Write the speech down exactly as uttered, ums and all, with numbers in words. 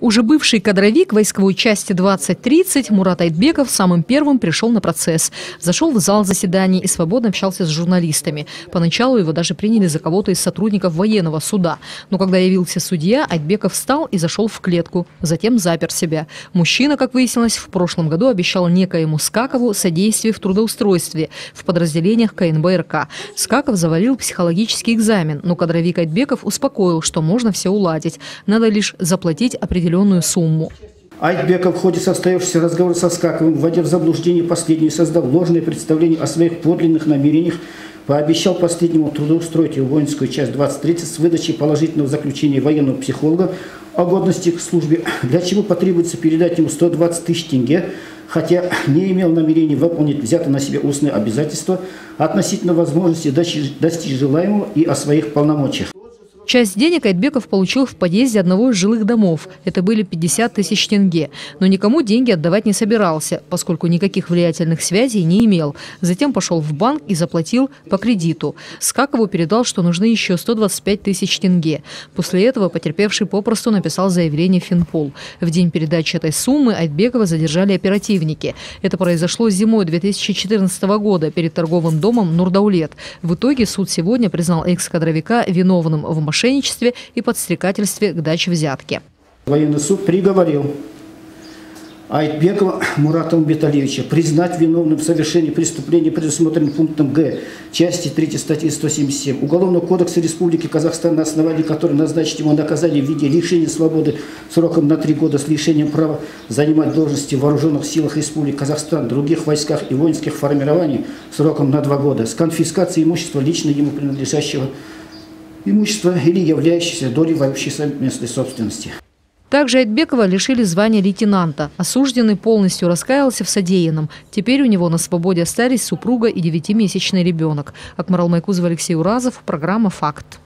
Уже бывший кадровик войсковой части двадцать тридцать Мурат Айтбеков самым первым пришел на процесс. Зашел в зал заседаний и свободно общался с журналистами. Поначалу его даже приняли за кого-то из сотрудников военного суда. Но когда явился судья, Айтбеков встал и зашел в клетку. Затем запер себя. Мужчина, как выяснилось, в прошлом году обещал некоему Скакову содействие в трудоустройстве в подразделениях ка эн бэ эр ка. Скаков завалил психологический экзамен, но кадровик Айтбеков успокоил, что можно все уладить. Надо лишь заплатить определенную сумму. Айтбеков в ходе состоявшегося разговора со Скаковым, вводя в заблуждение последнего, создал ложное представление о своих подлинных намерениях, пообещал последнему трудоустроить его в воинскую часть двадцать тридцать с выдачей положительного заключения военного психолога о годности к службе, для чего потребуется передать ему сто двадцать тысяч тенге, хотя не имел намерения выполнить взятое на себя устное обязательство относительно возможности достичь желаемого и о своих полномочиях. Часть денег Айтбеков получил в подъезде одного из жилых домов. Это были пятьдесят тысяч тенге. Но никому деньги отдавать не собирался, поскольку никаких влиятельных связей не имел. Затем пошел в банк и заплатил по кредиту. Скакову передал, что нужны еще сто двадцать пять тысяч тенге. После этого потерпевший попросту написал заявление в Финпол. В день передачи этой суммы Айтбекова задержали оперативники. Это произошло зимой две тысячи четырнадцатого года перед торговым домом «Нурдаулет». В итоге суд сегодня признал экс-кадровика виновным в мошенничестве мошенничестве и подстрекательстве к даче взятки. Военный суд приговорил Айтбекова Мурата Умбеталиевича признать виновным в совершении преступления, предусмотренным пунктом Г части третьей статьи сто семьдесят семь Уголовного кодекса Республики Казахстан, на основании которой назначить ему наказание в виде лишения свободы сроком на три года с лишением права занимать должности в вооруженных силах Республики Казахстан, других войсках и воинских формирований сроком на два года с конфискацией имущества лично ему принадлежащего имущество или являющееся долей в общей совместной собственности. Также Айтбекова лишили звания лейтенанта. Осужденный полностью раскаялся в содеянном. Теперь у него на свободе остались супруга и девятимесячный ребенок. Акмарал Майкузов, Алексей Уразов. Программа «Факт».